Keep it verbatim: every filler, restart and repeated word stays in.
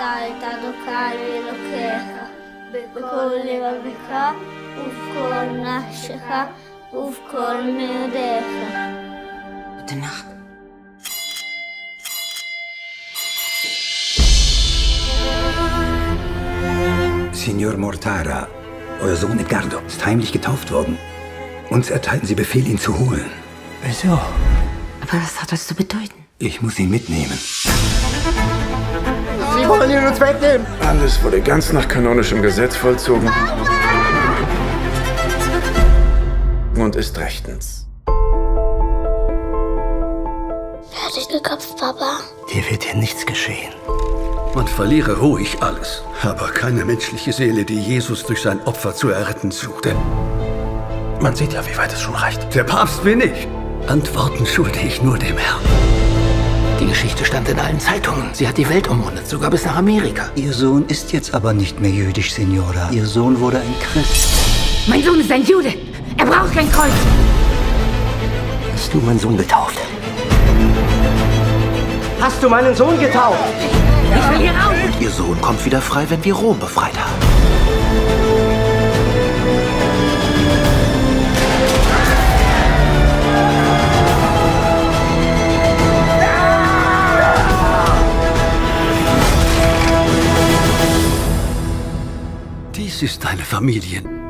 הייתה דוקה לאלוקיך, בכל לבבך ובכל נפשך ובכל מאודיך. Gute Nacht. Signor Mortara, euer Sohn Edgardo ist heimlich getauft worden. Uns erteilten Sie Befehl, ihn zu holen. Wieso? Aber was hat das zu bedeuten? Ich muss ihn mitnehmen. Sie wollen ihn uns wegnehmen! Alles wurde ganz nach kanonischem Gesetz vollzogen. Und ist rechtens. Wer hat dich gekopft, Papa? Dir wird hier nichts geschehen. Man verliere ruhig alles, aber keine menschliche Seele, die Jesus durch sein Opfer zu erretten suchte. Man sieht ja, wie weit es schon reicht. Der Papst will nicht. Antworten schulde ich nur dem Herrn. Die Geschichte stand in allen Zeitungen. Sie hat die Welt umrundet, sogar bis nach Amerika. Ihr Sohn ist jetzt aber nicht mehr jüdisch, Signora. Ihr Sohn wurde ein Christ. Mein Sohn ist ein Jude. Er braucht kein Kreuz. Hast du meinen Sohn getauft? Hast du meinen Sohn getauft? Ich will hier raus. Ihr Sohn kommt wieder frei, wenn wir Rom befreit haben. Dies ist deine Familie.